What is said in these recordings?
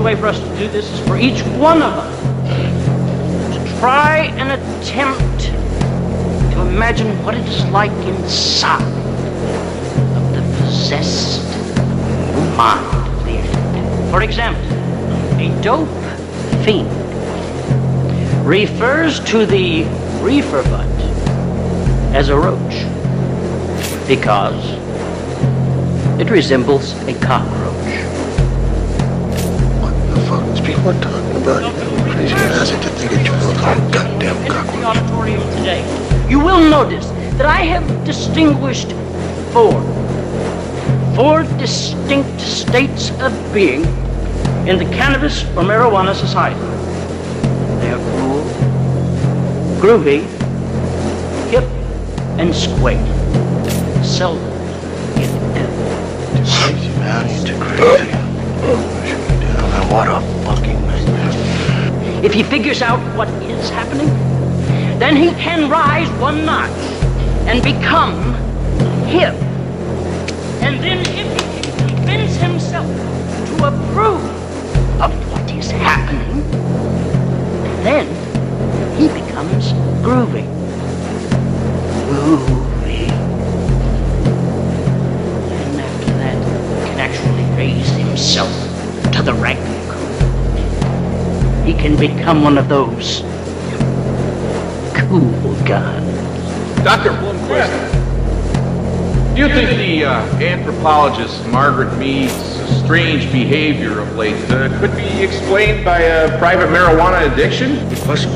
way for us to do this is for each one of us to try and attempt to imagine what it is like inside of the possessed mind of the addict. For example, a dope fiend refers to the reefer butt as a roach because it resembles a cockroach. What the fuck is people talking about? You crazy ass to think it was a goddamn cockroach. In the auditorium today, you will notice that I have distinguished four distinct states of being in the cannabis or marijuana society. They are cool, groovy, hip, and square. Seldom get ever. Too crazy, man. You're too crazy. Man, what a fucking nightmare. If he figures out what is happening, then he can rise one notch and become him. And then if he can convince himself to approve of what is happening, then he becomes groovy. Groovy. And after that, can actually raise himself to the rank. He can become one of those cool guys. Dr. Blomquist, do you think the anthropologist Margaret Mead's strange behavior of late could be explained by a private marijuana addiction? Good question.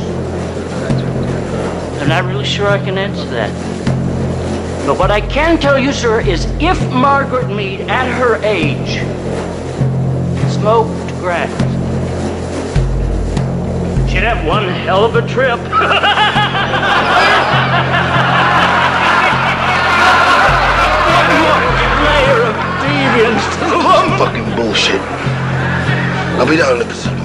I'm not really sure I can answer that. But what I can tell you, sir, is if Margaret Mead, at her age, smoked grass, she'd have one hell of a trip. One more layer of deviance to the woman. Fucking bullshit. I'll be down in the Pacific.